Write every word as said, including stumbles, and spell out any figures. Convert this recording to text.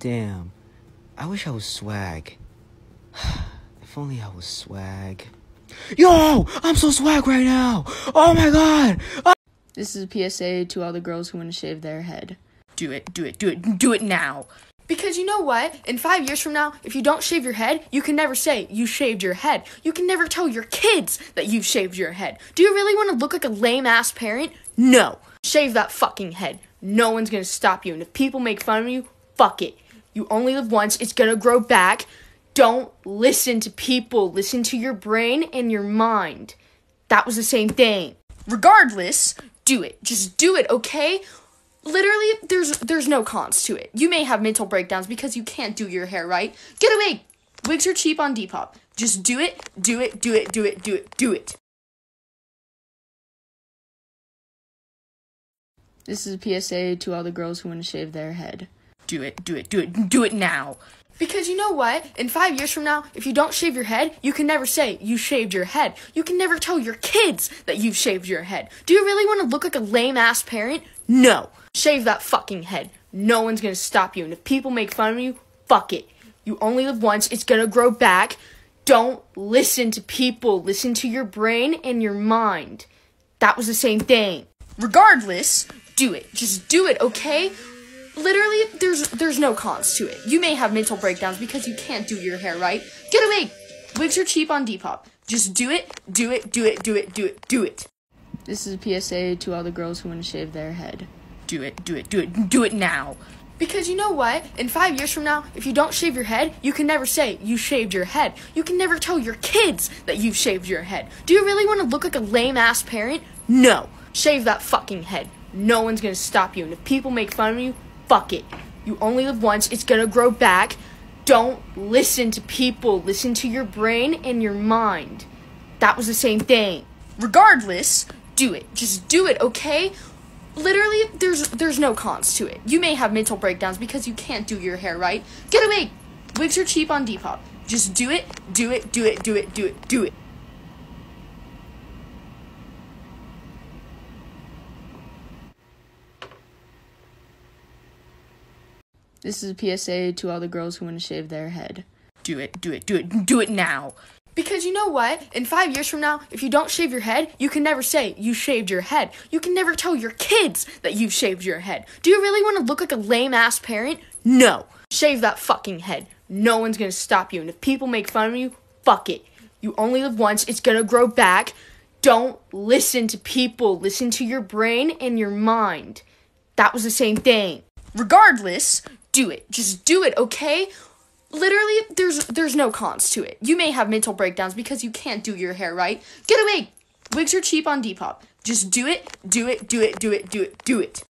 Damn, I wish I was swag. If only I was swag. Yo, I'm so swag right now. Oh my god. Ah! This is a P S A to all the girls who want to shave their head. Do it, do it, do it, do it now. Because you know what? In five years from now, if you don't shave your head, you can never say you shaved your head. You can never tell your kids that you've shaved your head. Do you really want to look like a lame-ass parent? No. Shave that fucking head. No one's going to stop you. And if people make fun of you, fuck it. You only live once. It's going to grow back. Don't listen to people. Listen to your brain and your mind. That was the same thing. Regardless, do it. Just do it, okay? Literally, there's there's no cons to it. You may have mental breakdowns because you can't do your hair right. Get a wig. Wigs are cheap on Depop. Just do it, do it, do it, do it, do it, do it. This is a P S A to all the girls who want to shave their head. Do it, do it, do it, do it now. Because you know what? In five years from now, if you don't shave your head, you can never say you shaved your head. You can never tell your kids that you've shaved your head. Do you really want to look like a lame-ass parent? No. Shave that fucking head. No one's going to stop you. And if people make fun of you, fuck it. You only live once. It's going to grow back. Don't listen to people. Listen to your brain and your mind. That was the same thing. Regardless, do it. Just do it, okay? Literally, there's there's no cons to it. You may have mental breakdowns because you can't do your hair right. Get a wig. Wigs are cheap on Depop. Just do it, do it, do it, do it, do it, do it. This is a P S A to all the girls who want to shave their head. Do it, do it, do it, do it now. Because you know what? In five years from now, if you don't shave your head, you can never say you shaved your head. You can never tell your kids that you've shaved your head. Do you really want to look like a lame-ass parent? No. Shave that fucking head. No one's going to stop you. And if people make fun of you, fuck it. You only live once. It's going to grow back. Don't listen to people. Listen to your brain and your mind. That was the same thing. Regardless, do it. Just do it, okay? Literally, there's there's no cons to it. You may have mental breakdowns because you can't do your hair right. Get a wig. Wigs are cheap on Depop. Just do it, do it, do it, do it, do it, do it. This is a P S A to all the girls who want to shave their head. Do it, do it, do it, do it now. Because you know what? In five years from now, if you don't shave your head, you can never say you shaved your head. You can never tell your kids that you've shaved your head. Do you really want to look like a lame-ass parent? No. Shave that fucking head. No one's going to stop you. And if people make fun of you, fuck it. You only live once. It's going to grow back. Don't listen to people. Listen to your brain and your mind. That was the same thing. Regardless, do it. Just do it, okay? Literally, there's there's no cons to it. You may have mental breakdowns because you can't do your hair right. Get a wig. Wigs are cheap on Depop. Just do it, do it, do it, do it, do it, do it.